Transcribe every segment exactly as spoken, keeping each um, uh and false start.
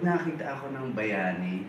pag nakita ako ng bayani,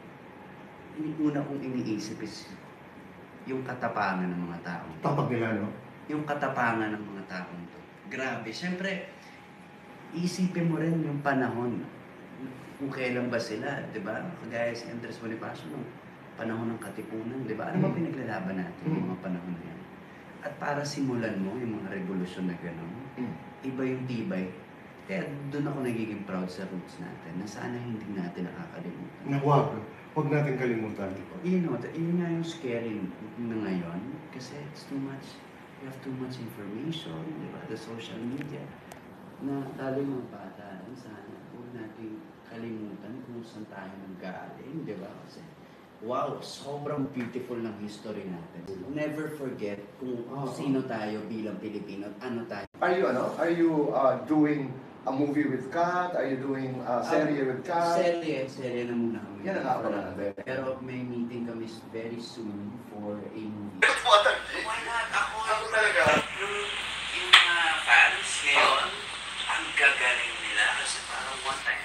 yung una kong iniisip is yung katapangan ng mga taong to. Tapag nila, no? Yung katapangan ng mga taong to. Grabe. Siyempre, isipin mo rin yung panahon. Kung kailan ba sila, di ba? Kagaya si Andres Bonifacio, no? Panahon ng Katipunan, di ba? Ano ba pinaglalaban natin Mm. yung mga panahon na yan? At para simulan mo yung mga revolusyon na gano'n, Mm. iba yung tibay. Kaya doon ako nagiging proud sa roots natin, na sana hindi natin nakakalimutan. Na huwag. Huwag natin kalimutan. You know, yun nga yung scary na ngayon, kasi it's too much, we have too much information, di ba? The social media, na lalo yung mga bata, sana huwag natin kalimutan kung saan tayo nanggaling, di ba? Kasi wow, sobrang beautiful ng history natin. Never forget kung Oh, sino tayo bilang Pilipino, ano tayo. Are you, ano? Are you uh, doing a movie with Kat? Are you doing a serie with Kat? Serye, serye na muna kami. Yan ang nakakaroon natin. Pero may meeting kami very soon for a movie. Why not? Ako, Ako talaga? yung, yung mga fans ngayon, ang gagaling nila kasi parang one time.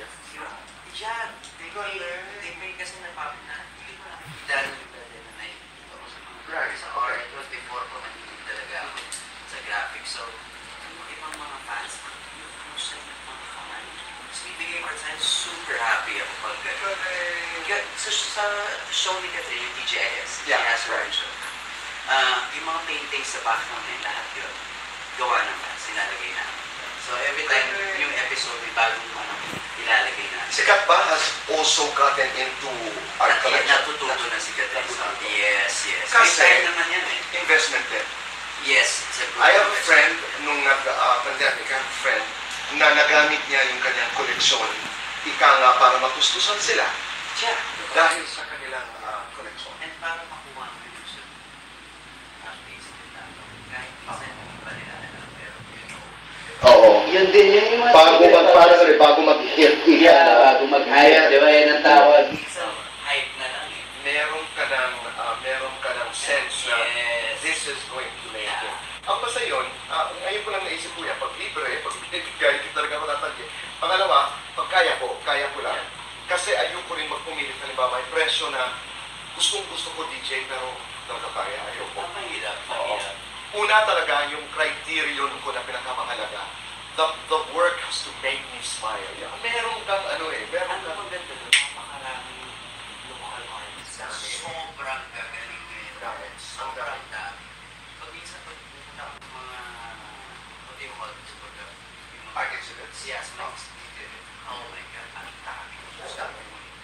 Diyan, they pay, they pay kasi napapit na. Dahil na nakikita ko sa mga Right, sa okay. R twenty-four ko nakikinig talaga ako sa graphics. So, yung ibang mga fans, yung kumusta yung mga kamay. Tapos bibigay ko sa super happy ako pag Kaya sa, sa show ni Catherine, yung D J S, Yeah, she has her own right. show. Ah, yung mga paintings sa background na lahat yun, gawa ng fans, nilalagay namin. So every time yung episode, may bagong ano, ilalagay namin. Si Kat ba has also gotten into art At collection? natututo na si Catherine. Natututo. Yes, yes. Kasi- May time naman yan eh. Investment din. Yes, it's a good I have a investment. friend nung nag-pandemic, I have a friend na nagamit niya yung kanyang koleksyon, ika nga para matustusan sila Yeah. dahil sa kanilang uh, koleksyon. And para makuha mo yung gusto. At-least nila. Kahit minsan hindi pa nila alam, pero you know. Oo. Yun din yun yung mga Bago mag, para sorry, bago mag-hit, Yeah, bago mag-hype, di ba? Yan ang tawag. Minsan, hype na lang eh. meron ka ng, uh, meron ka ng sense na Yes. this is going to make it. Ang basta yun, uh, ngayon ko lang naisip ko yan, pag libre, pag binibigay, hindi talaga ako tatagay. Pangalawa, pag kaya ko, kaya ko lang. Kasi ayoko rin magpumilit, halimbawa, may presyo na gustong gusto ko D J, pero talaga kaya, ayoko. Ah, mahirap, Oo. mahirap. Una talaga, yung criterion ko na pinakamahalaga, the, the work has to make me smile. Yeah. Meron kang ano eh, meron Ano kang... maganda doon? Napakaraming local artists. Sobrang gagaling ngayon. Dami. Sobrang dami. Pag minsan pag pupunta ako sa mga what do you call this? Pag uh, yung mga Art exhibits? yes, mga exhibit. Oh my God, ang dami. Ang dami.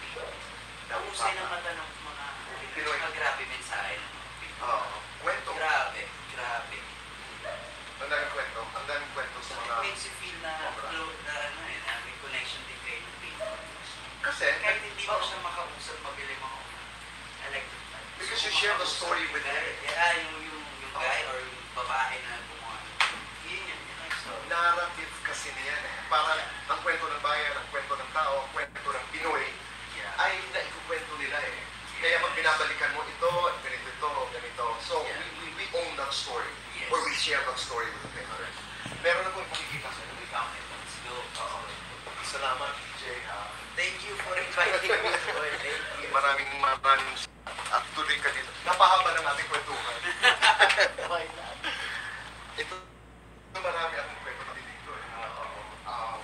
Nahusay ng mata ng mga Pinoy. mga grabe mensahe ng mga Pinoy. Oo. kwento. Grabe, grabe. Ang daming kwento. Ang daming kwento sa mga... It makes you feel na, clo- na ano eh, na may connection din kayo ng Pinoy. Kasi, Kahit hindi mo siya makausap, mabili mo ako. I like to Because you share the story with guy. him. Yeah, yung, yung, yung guy or yung babae na gumawa. Yun yun, yun ang story. narrative kasi niyan eh. Parang ang kwento ng bayan, ang kwento ng tao, ang kwento ng Pinoy, Yeah. ay naikukwento nila eh. Kaya pag binabalikan mo ito, ganito ito, ganito. So, Yeah. we, we, we own that story. Yes. Or we share that story with the Pinoy. Meron na po makikita sa We found it. Let's go. Oo. Salamat, D J. ha. Thank you for inviting me. Boy. Thank you. Maraming maraming at tuloy ka dito. Napahaba ng ating kwentuhan. Why not? Ito, marami akong kwento na dito eh. Um,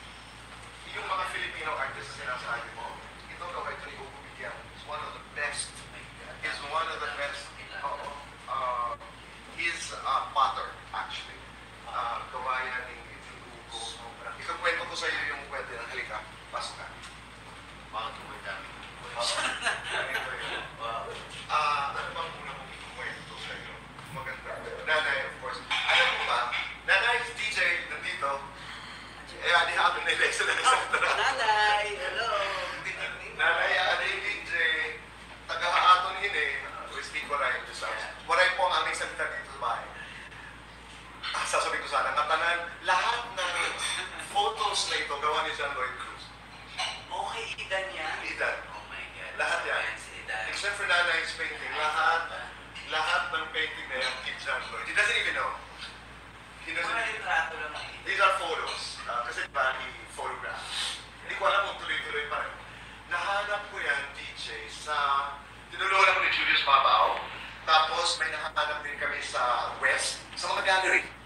yung mga Filipino artists na sinasabi mo, ito gawin ito ni Hugo Bigyan. Is one of the best. Is one of the best. Oo. Uh, he's a potter, actually. Uh, gawa yan ni Hugo. Ikakwento ko sa iyo yung kwento ng halika. Pasok ka. Wow, tuloy dami. Wow. Ah, ano bang una kong ikukwento sa iyo? Maganda. Nanay, of course. Alam mo ba, Nanay, D J, nandito. Eh, adi hapon na election na sa Nanay! Hello! Good evening. Nanay, adi D J, taga-haaton hini. To speak what I just asked. What I po ang aming salita dito sa bahay. Ah, sasabihin ko sana, natanan, lahat ng photos na ito gawa ni John Lloyd Cruz. Okay, Idan yan. Idan. Oh my God. Lahat yan. Ayan si Idan. Except for Nanay's painting, lahat, lahat ng painting na yan, kay John Lloyd. He doesn't even know. He doesn't Mga even know. litrato lang eh. These are photos. Uh, kasi diba, he photographed. Hindi ko alam kung tuloy-tuloy purchase. Sa tinulungan ako ni Julius Babaw. Tapos may nahanap din kami sa West, sa mga gallery.